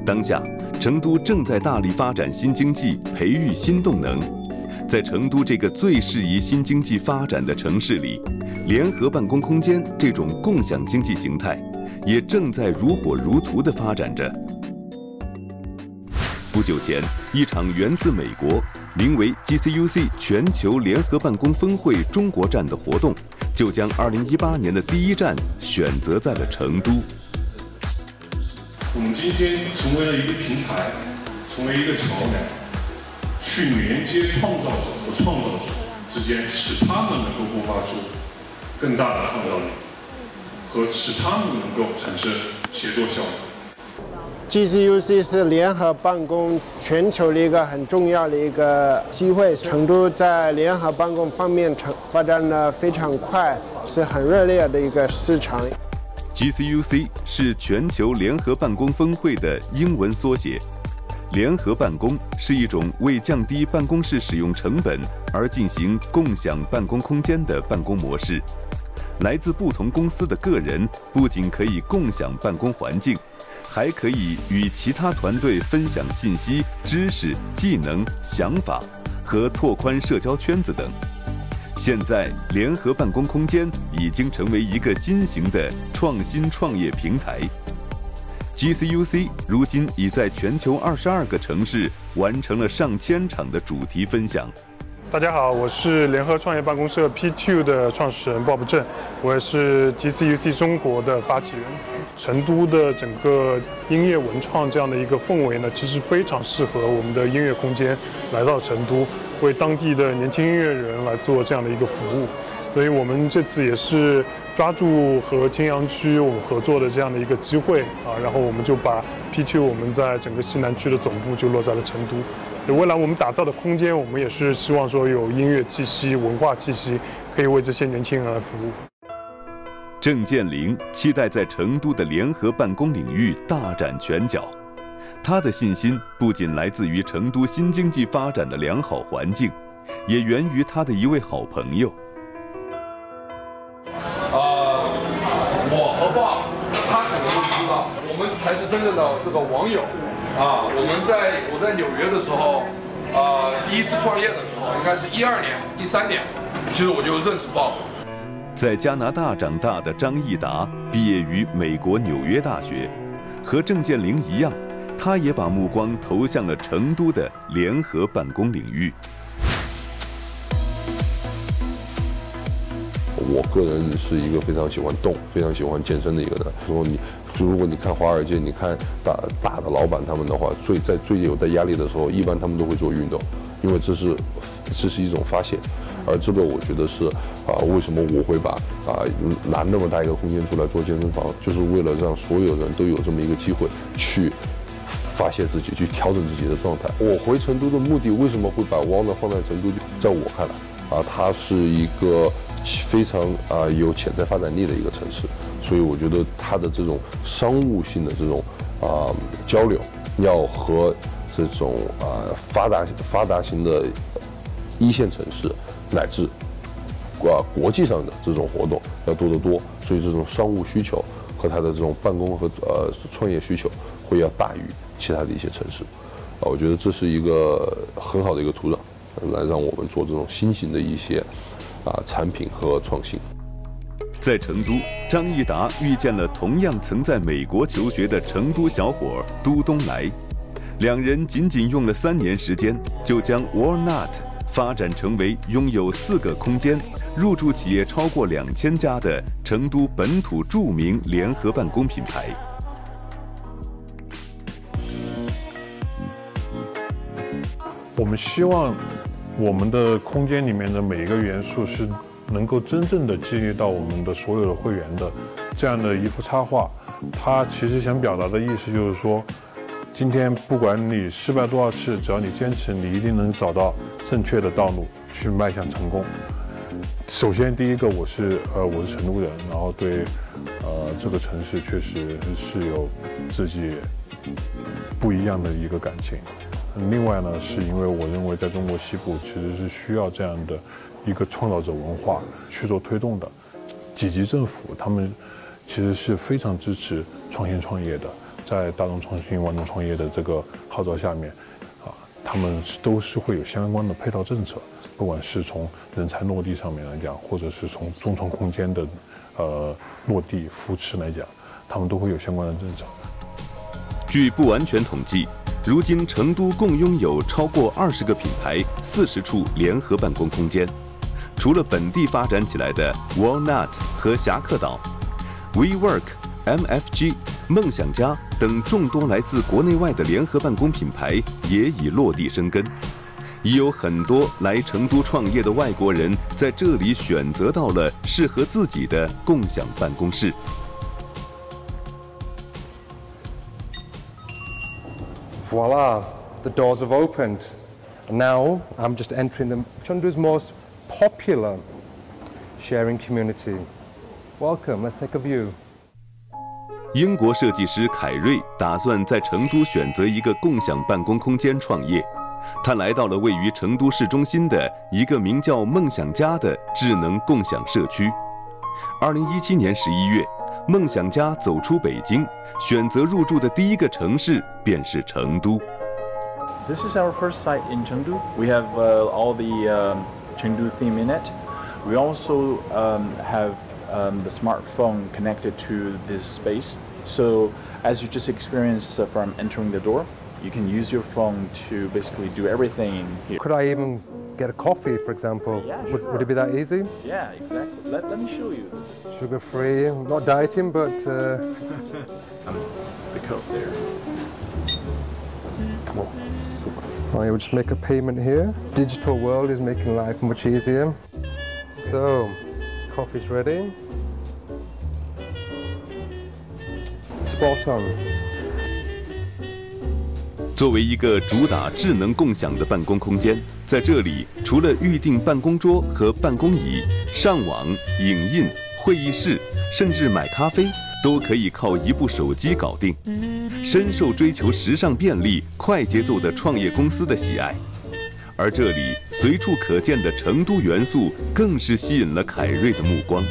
当下，成都正在大力发展新经济，培育新动能。在成都这个最适宜新经济发展的城市里，联合办公空间这种共享经济形态，也正在如火如荼地发展着。不久前，一场源自美国、名为 GCUC 全球联合办公峰会中国站的活动，就将2018年的第一站选择在了成都。 我们今天成为了一个平台，成为一个桥梁，去连接创造者和创造者之间，使他们能够迸发出更大的创造力，和使他们能够产生协作效果。 GCUC 是联合办公全球的一个很重要的一个机会。成都在联合办公方面发展得非常快，是很热烈的一个市场。 GCUC 是全球联合办公峰会的英文缩写。联合办公是一种为降低办公室使用成本而进行共享办公空间的办公模式。来自不同公司的个人不仅可以共享办公环境，还可以与其他团队分享信息、知识、技能、想法和拓宽社交圈子等。现在，联合办公空间已经成为一个新型的创新创业平台。GCUC 如今已在全球22个城市完成了上千场的主题分享。 大家好，我是联合创业办公社 P2 的创始人鲍勃正，我也是 GCUC 中国的发起人。成都的整个音乐文创这样的一个氛围呢，其实非常适合我们的音乐空间来到成都，为当地的年轻音乐人来做这样的一个服务。所以我们这次也是抓住和青羊区我们合作的这样的一个机会啊，然后我们就把 P2 我们在整个西南区的总部就落在了成都。未来我们打造的空间，我们也是希望说有音乐气息、文化气息，可以为这些年轻人来服务。 郑建林期待在成都的联合办公领域大展拳脚。他的信心不仅来自于成都新经济发展的良好环境，也源于他的一位好朋友。 我和爸，他可能都不知道，我们才是真正的这个网友啊！我在纽约的时候，第一次创业的时候，应该是12年、13年，其实我就认识鲍。 在加拿大长大的张益达毕业于美国纽约大学，和郑建林一样，他也把目光投向了成都的联合办公领域。 我个人是一个非常喜欢动、非常喜欢健身的一个人。如果你看华尔街，你看大的老板他们的话，最有在压力的时候，一般他们都会做运动，因为这是一种发泄。而这个我觉得是为什么我会把拿那么大一个空间出来做健身房，就是为了让所有人都有这么一个机会去发泄自己，去调整自己的状态。我回成都的目的，为什么会把 Warner 放在成都？在我看来，它是一个非常有潜在发展力的一个城市，所以我觉得它的这种商务性的这种交流，要和这种发达型的一线城市乃至国际上的这种活动要多得多，所以这种商务需求和它的这种办公和创业需求会要大于其他的一些城市。我觉得这是一个很好的一个土壤，来让我们做这种新型的一些产品和创新。 在成都，张益达遇见了同样曾在美国求学的成都小伙都东来，两人仅用了3年时间，就将 Walnut 发展成为拥有4个空间、入驻企业超过2000家的成都本土著名联合办公品牌。 我们希望我们的空间里面的每一个元素是能够真正的激励到我们的所有的会员的这样的一幅插画。它其实想表达的意思就是说，今天不管你失败多少次，只要你坚持，你一定能找到正确的道路去迈向成功。首先，第一个，我是成都人，然后对这个城市确实是有自己不一样的一个感情。另外呢，是因为我认为在中国西部其实是需要这样的一个创造者文化去做推动的。几级政府他们其实是非常支持创新创业的， 在大众创新、万众创业的这个号召下面，他们都是会有相关的配套政策，不管是从人才落地上面来讲，或者是从中创空间的落地扶持来讲，他们都会有相关的政策。 据不完全统计，如今成都共拥有超过20个品牌、40处联合办公空间。除了本地发展起来的 Walnut 和侠客岛、WeWork、MFG、梦想家等众多来自国内外的联合办公品牌也已落地生根，已有很多来成都创业的外国人在这里选择到了适合自己的共享办公室。 Voila, the doors have opened. Now I'm just entering the Chengdu's most popular sharing community. Welcome, let's take a view. 英国设计师凯瑞打算在成都选择一个共享办公空间创业。他来到了位于成都市中心的一个名叫梦想家的智能共享社区。2017年11月，梦想家走出北京，选择入驻的第一个城市便是成都。 This is our first site in Chengdu. We have all the Chengdu theme in it. We also have the smartphone connected to this space. So as you just experienced from entering the door, you can use your phone to basically do everything here. Could I even get a coffee, for example? Yeah, sure. Would it be that easy? Yeah, exactly. Let me show you. Sugar-free, not dieting, but... The code there. I will just make a payment here. Digital world is making life much easier. So, coffee's ready. Spot on. 作为一个主打智能共享的办公空间，在这里除了预订办公桌和办公椅，上网、影印、会议室，甚至买咖啡，都可以靠一部手机搞定，深受追求时尚便利、快节奏的创业公司的喜爱。而这里随处可见的成都元素，更是吸引了凯瑞的目光。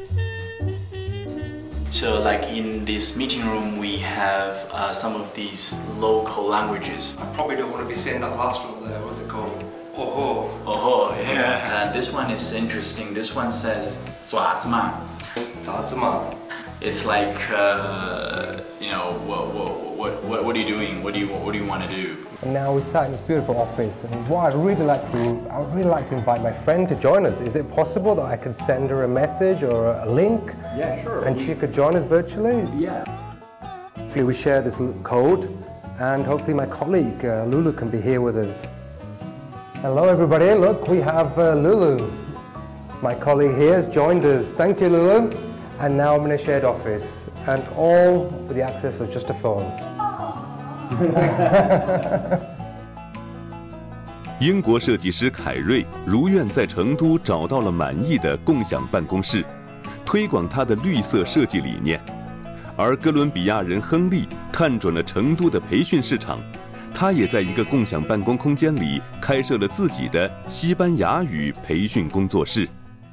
So like in this meeting room, we have some of these local languages. I probably don't want to be saying that last one there. What's it called? Oh Oh, yeah. This one is interesting. This one says 爪子嘛. 咋子嘛? It's like you know, what are you doing? What do you want to do? And now we're sat in this beautiful office, and what I'd really like to invite my friend to join us. Is it possible that I could send her a message or a link? Yeah, sure. And she could join us virtually? Yeah. Hopefully we share this code, and hopefully my colleague Lulu can be here with us. Hello everybody, look, we have Lulu. My colleague here has joined us. Thank you, Lulu. And now I'm in a shared office, and all with the access of just a phone. 英国设计师凯瑞如愿在成都找到了满意的共享办公室，推广他的绿色设计理念。而哥伦比亚人亨利看准了成都的培训市场，他也在一个共享办公空间里开设了自己的西班牙语培训工作室。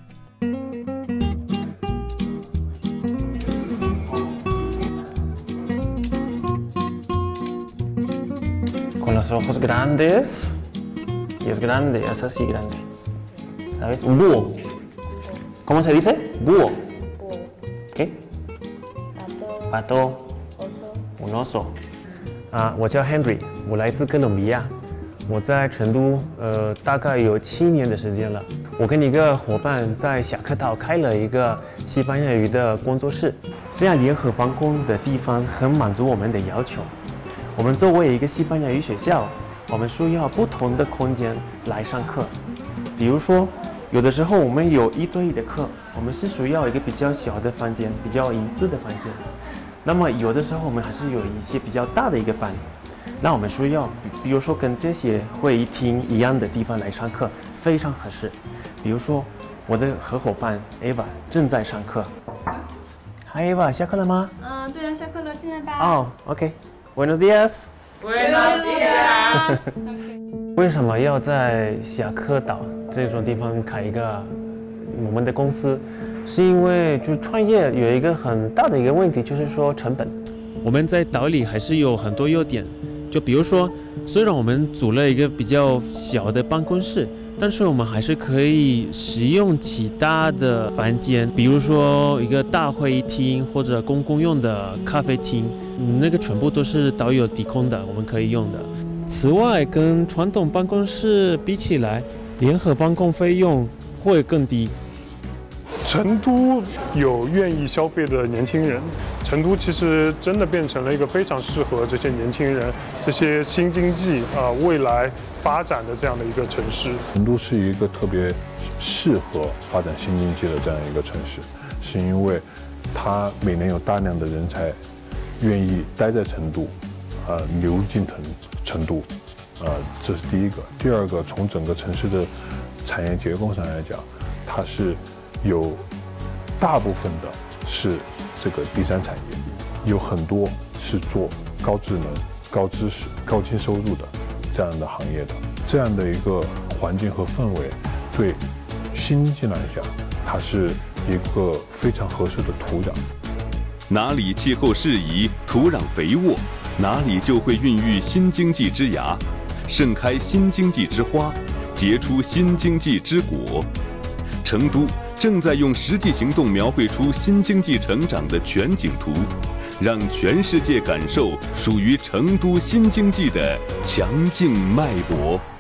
Con los ojos grandes, y es grande, es así grande, ¿sabes? Un búho. ¿Cómo se dice? Búho. ¿Qué? Pato. Un oso. 我叫 Henry， 我来自哥伦比亚，我在成都大概有7年的时间了。我跟一个伙伴在侠客岛开了一个西班牙语的工作室，这样联合办公的地方很满足我们的要求。我们作为一个西班牙语学校，我们需要不同的空间来上课。比如说，有的时候我们有1对1的课，我们是需要一个比较小的房间，比较隐私的房间。那么有的时候我们还是有一些比较大的一个班，那我们需要，比如说跟这些会议厅一样的地方来上课，非常合适。比如说，我的合伙伴 Eva 正在上课。Hi Eva， 下课了吗？ 对啊，下课了，进来吧。 哦 ，OK。Buenos días。 Buenos días。 为什么要在侠客岛这种地方开一个我们的公司？是因为就创业有一个很大的一个问题，就是说成本。 我们在岛里还是有很多优点，就比如说，虽然我们组了一个比较小的办公室，但是我们还是可以使用其他的房间，比如说一个大会议厅或者公共用的咖啡厅，那个全部都是岛有提供的，我们可以用的。此外，跟传统办公室比起来，联合办公费用会更低。 成都有愿意消费的年轻人，成都其实真的变成了一个非常适合这些年轻人、这些新经济未来发展的这样的一个城市。成都是一个特别适合发展新经济的这样一个城市，是因为它每年有大量的人才愿意待在成都，流进成都，这是第一个。第二个，从整个城市的产业结构上来讲，它是有大部分的是这个第三产业，有很多是做高智能、高知识、高净收入的这样的行业的，这样的一个环境和氛围，对新经济来讲，它是一个非常合适的土壤。 哪里气候适宜、土壤肥沃，哪里就会孕育新经济之芽，盛开新经济之花，结出新经济之果。成都正在用实际行动描绘出新经济成长的全景图，让全世界感受属于成都新经济的强劲脉搏。